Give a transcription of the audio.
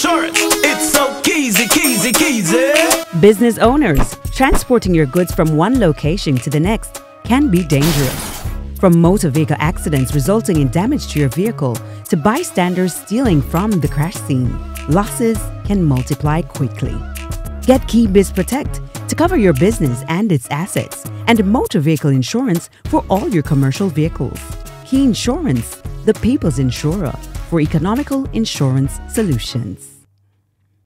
insurance. It's so easy, easy, easy. Business owners, transporting your goods from one location to the next can be dangerous. From motor vehicle accidents resulting in damage to your vehicle to bystanders stealing from the crash scene, losses can multiply quickly. Get KEYBIZ Protect to cover your business and its assets, and motor vehicle insurance for all your commercial vehicles. Key Insurance, the people's insurer for economical insurance solutions.